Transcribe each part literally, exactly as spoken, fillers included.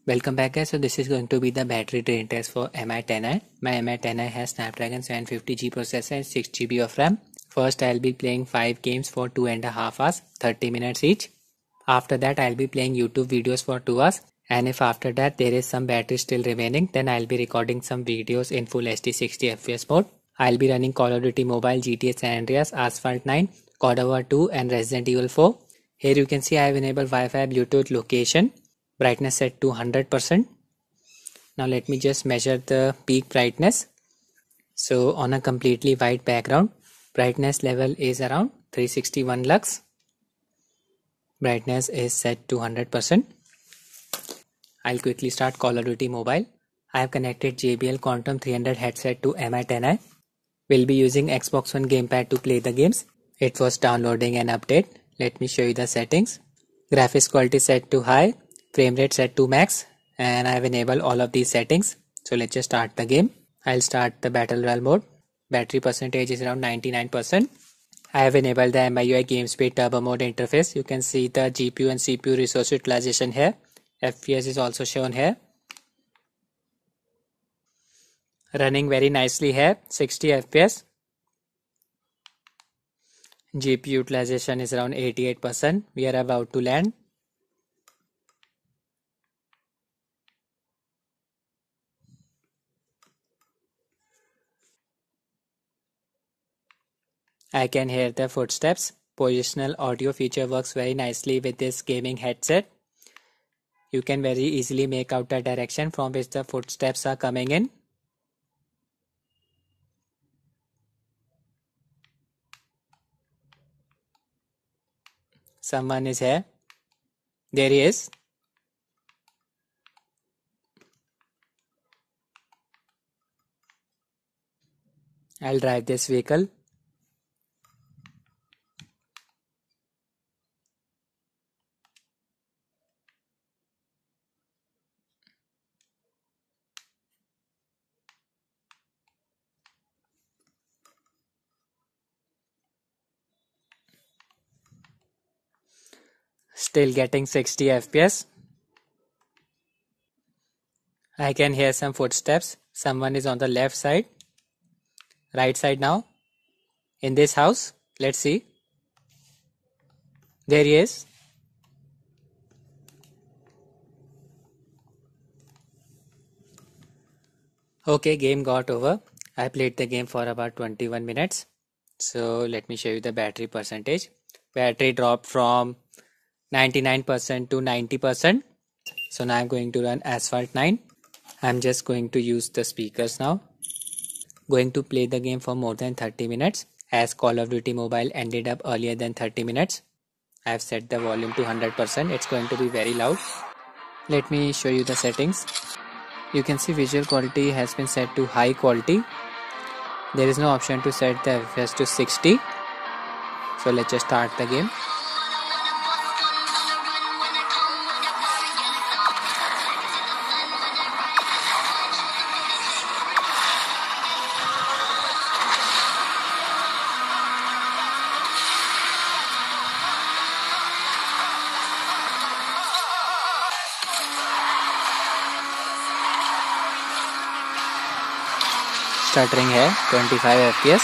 Welcome back guys. So this is going to be the battery drain test for M I ten i. My M I ten i has Snapdragon seven fifty G processor and six G B of RAM. First I'll be playing five games for two and a half hours, thirty minutes each. After that I'll be playing YouTube videos for two hours. And if after that there is some battery still remaining, then I'll be recording some videos in full H D sixty F P S mode. I'll be running Call of Duty Mobile, G T A San Andreas, Asphalt nine, God of War two and Resident Evil four. Here you can see I have enabled Wi-Fi, Bluetooth, location. Brightness set to one hundred percent. Now let me just measure the peak brightness. So on a completely white background, brightness level is around three sixty-one lux. Brightness is set to one hundred percent. I'll quickly start Call of Duty Mobile. I have connected J B L Quantum three hundred headset to M I ten i. We'll be using Xbox One gamepad to play the games. It was downloading an update. Let me show you the settings. Graphics quality set to high. Frame rate set to max, and I have enabled all of these settings. So let's just start the game. I'll start the battle royale mode. Battery percentage is around ninety-nine percent. I have enabled the M I U I game speed turbo mode interface. You can see the G P U and C P U resource utilization here. F P S is also shown here. Running very nicely here, sixty F P S. G P U utilization is around eighty-eight percent. We are about to land. I can hear the footsteps. Positional audio feature works very nicely with this gaming headset. You can very easily make out the direction from which the footsteps are coming in. Someone is here. There he is. I'll drive this vehicle. Still getting sixty F P S. I can hear some footsteps. Someone is on the left side. Right side now. In this house. Let's see. There he is. Okay, game got over. I played the game for about twenty-one minutes. So let me show you the battery percentage. Battery dropped from ninety-nine percent to ninety percent. So now I'm going to run Asphalt nine. I'm just going to use the speakers now. Going to play the game for more than thirty minutes, as Call of Duty Mobile ended up earlier than thirty minutes. I have set the volume to one hundred percent. It's going to be very loud. Let me show you the settings. You can see visual quality has been set to high quality. There is no option to set the F P S to sixty. So let's just start the game. Stuttering है twenty-five F P S.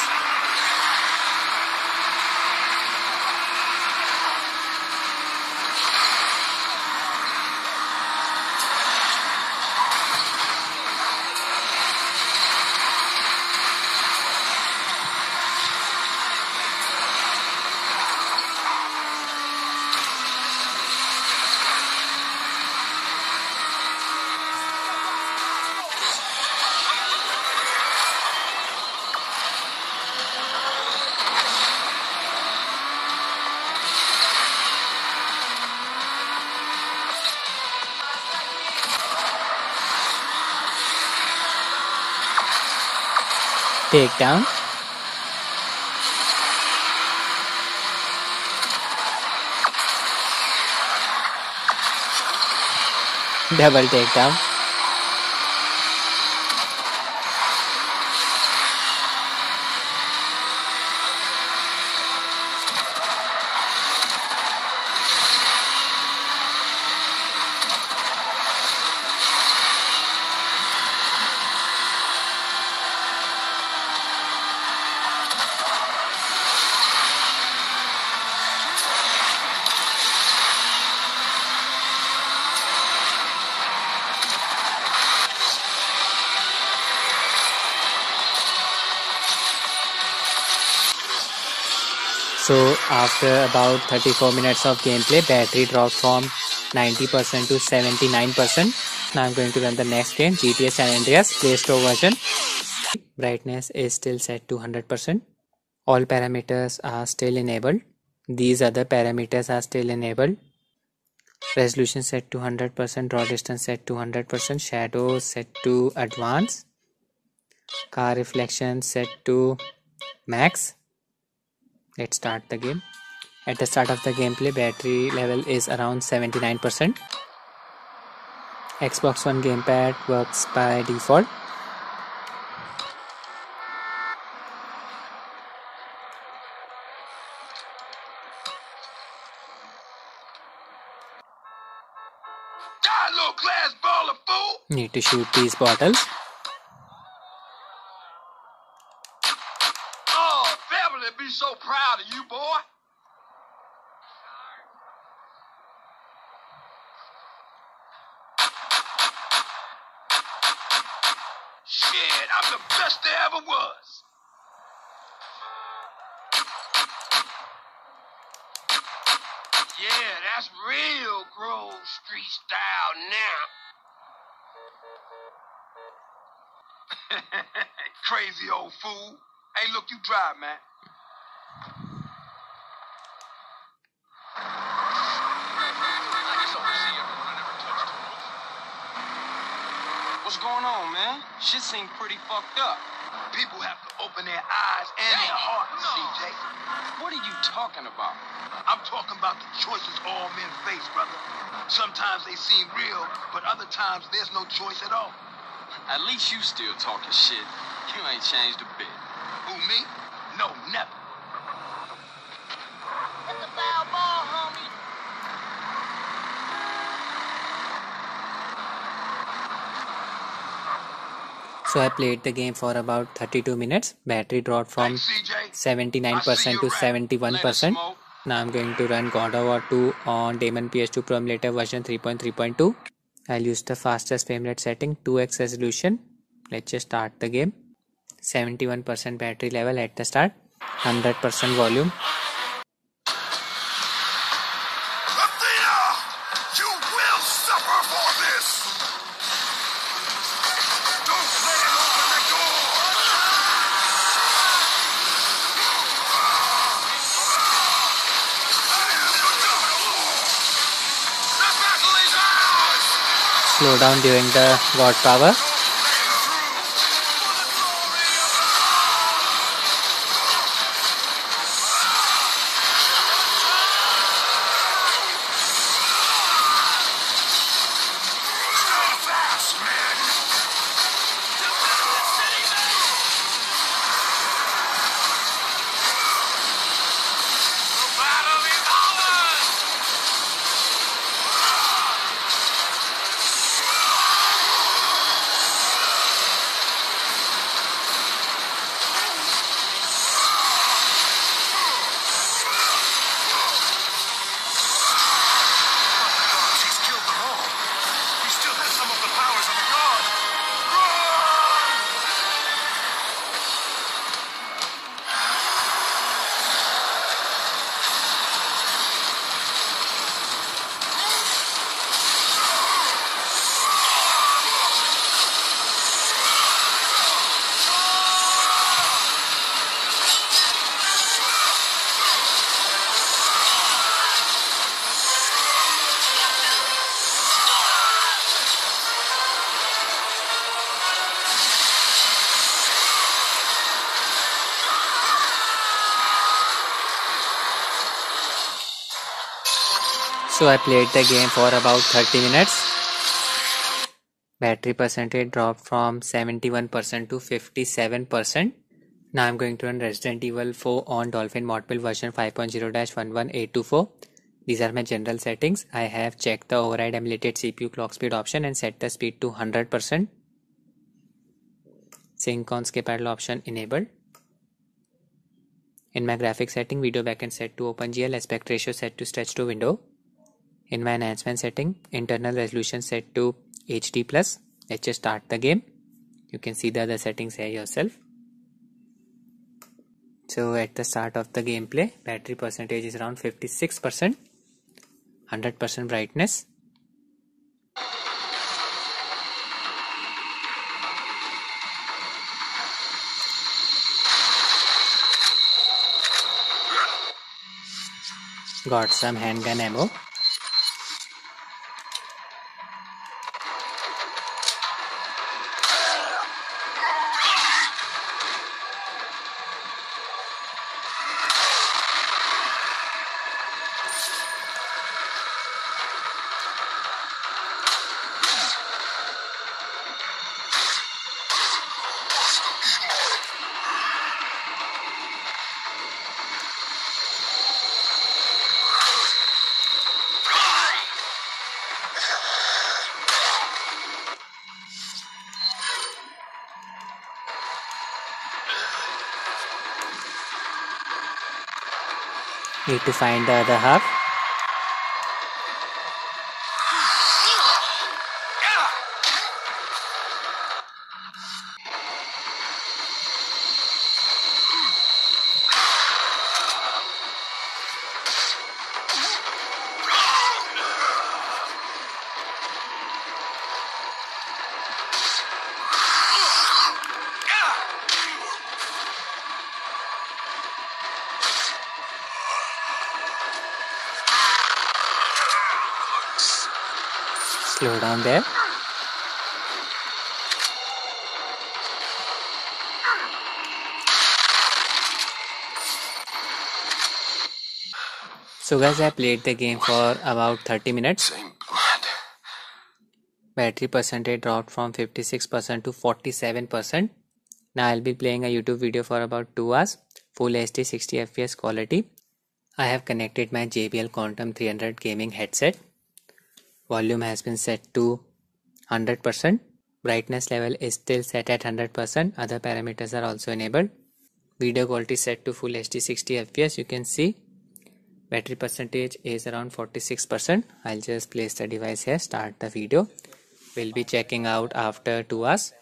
Takedown. Double takedown. So after about thirty-four minutes of gameplay, battery dropped from ninety percent to seventy-nine percent. Now I'm going to run the next game, G T A San Andreas Play Store version. Brightness is still set to one hundred percent. All parameters are still enabled. These other parameters are still enabled. Resolution set to one hundred percent, draw distance set to one hundred percent, shadow set to advanced, car reflection set to max. Let's start the game. At the start of the gameplay, battery level is around seventy-nine percent. Xbox One gamepad works by default. Die, little glass ball of fool! Need to shoot these bottles. Oh, Beverly be so proud of you, boy. Shit, I'm the best there ever was. Yeah, that's real Grove Street style now. Crazy old fool. Hey, look, you drive, man. I just oversee everyone. I never touched the roof. What's going on, man? Shit seems pretty fucked up. People have to open their eyes and their hearts, no. C J. What are you talking about? I'm talking about the choices all men face, brother. Sometimes they seem real, but other times there's no choice at all. At least you still talking shit. You ain't changed a bit. Who, me? No, never. It's a foul ball, homie. So I played the game for about thirty-two minutes. Battery dropped from seventy-nine percent to seventy-one percent. Now I'm going to run God of War two on Damon P S two Pro Emulator version three point three point two. I'll use the fastest frame rate setting, two x resolution. Let's just start the game. seventy-one percent battery level at the start, one hundred percent volume. Athena! You will suffer for this! Don't let him open the door! The battle is ours! Slow down during the God Power. So I played the game for about thirty minutes. Battery percentage dropped from seventy-one percent to fifty-seven percent. Now I'm going to run Resident Evil four on Dolphin Modbuild version five point zero dash one one eight two four. These are my general settings. I have checked the override emulated C P U clock speed option and set the speed to one hundred percent. Sync on skip idle option enabled. In my graphics setting, video backend set to OpenGL, aspect ratio set to stretch to window. In my enhancement setting, internal resolution set to H D plus. Let's just start the game. You can see the other settings here yourself. So at the start of the gameplay, battery percentage is around fifty-six percent, one hundred percent brightness. Got some handgun ammo. Need to find the other half. Slow down there. So guys, I played the game for about thirty minutes. Battery percentage dropped from fifty-six percent to forty-seven percent. Now I'll be playing a YouTube video for about two hours. Full H D sixty F P S quality. I have connected my J B L Quantum three hundred gaming headset. Volume has been set to one hundred percent. Brightness level is still set at one hundred percent. Other parameters are also enabled. Video quality set to full H D sixty F P S. You can see battery percentage is around forty-six percent. I'll just place the device here, start the video. We'll be checking out after two hours.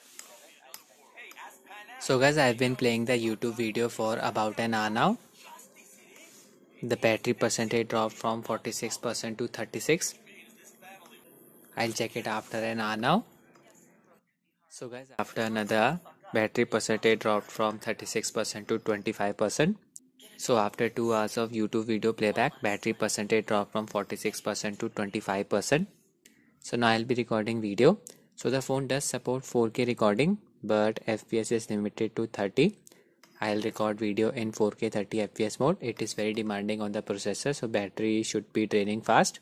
So guys, I've been playing the YouTube video for about an hour now. The battery percentage dropped from forty-six percent to thirty-six. I'll check it after an hour now. So guys, after another hour, battery percentage dropped from thirty-six percent to twenty-five percent. So after two hours of YouTube video playback, battery percentage dropped from forty-six percent to twenty-five percent. So now I'll be recording video. So the phone does support four K recording, but F P S is limited to thirty. I'll record video in four K thirty F P S mode. It is very demanding on the processor, so battery should be draining fast.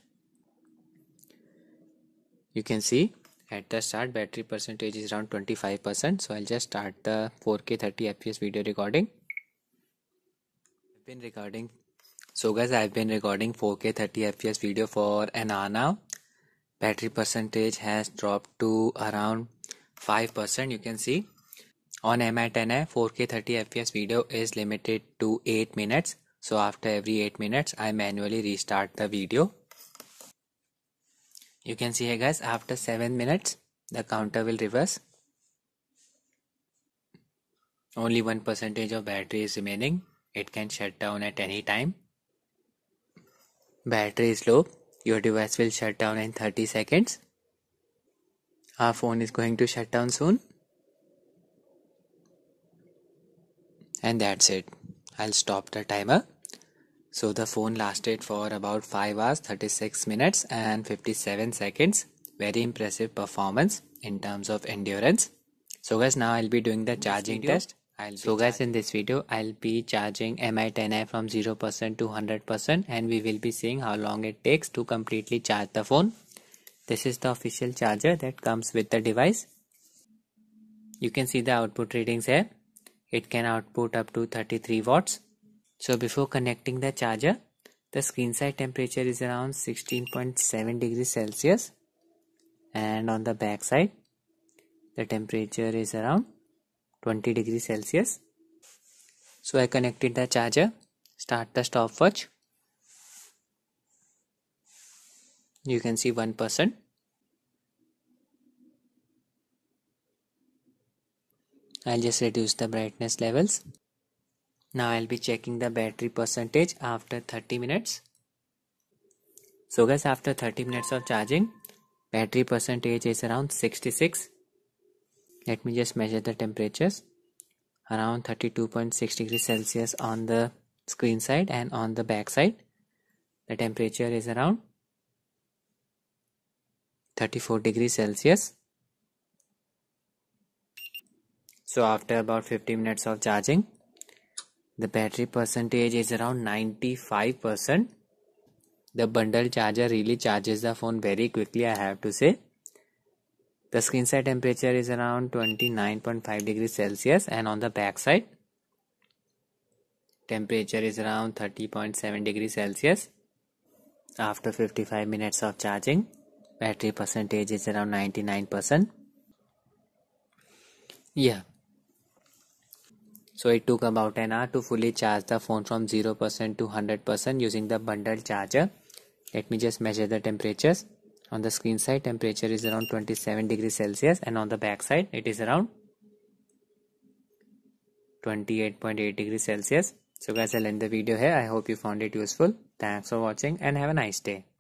You can see at the start battery percentage is around twenty-five percent. So I'll just start the four K thirty F P S video recording. I've been recording. So guys, I've been recording four K thirty F P S video for an hour now. Battery percentage has dropped to around five percent. You can see on M I ten I four K thirty F P S video is limited to eight minutes. So after every eight minutes, I manually restart the video. You can see here guys, after seven minutes, the counter will reverse. Only one percent of battery is remaining. It can shut down at any time. Battery is low. Your device will shut down in thirty seconds. Our phone is going to shut down soon. And that's it. I'll stop the timer. So the phone lasted for about five hours, thirty-six minutes and fifty-seven seconds. Very impressive performance in terms of endurance. So guys, now I'll be doing the charging test. I'll so guys, in this video, I'll be charging M I ten I from zero percent to one hundred percent, and we will be seeing how long it takes to completely charge the phone. This is the official charger that comes with the device. You can see the output readings here. It can output up to thirty-three watts. So before connecting the charger, the screen side temperature is around sixteen point seven degrees Celsius, and on the back side the temperature is around twenty degrees Celsius. So I connected the charger. Start the stopwatch. You can see one percent. I'll just reduce the brightness levels. Now I'll be checking the battery percentage after thirty minutes. So guys, after thirty minutes of charging, battery percentage is around sixty-six. Let me just measure the temperatures. Around thirty-two point six degrees Celsius on the screen side, and on the back side the temperature is around thirty-four degrees Celsius. So after about fifty minutes of charging, the battery percentage is around ninety-five percent. The bundle charger really charges the phone very quickly, I have to say. The screen side temperature is around twenty-nine point five degrees Celsius, and on the back side temperature is around thirty point seven degrees Celsius. After fifty-five minutes of charging, battery percentage is around ninety-nine percent. Yeah. So it took about an hour to fully charge the phone from zero percent to one hundred percent using the bundle charger. Let me just measure the temperatures. On the screen side, temperature is around twenty-seven degrees Celsius, and on the back side it is around twenty-eight point eight degrees Celsius. So guys, I'll end the video here. I hope you found it useful. Thanks for watching and have a nice day.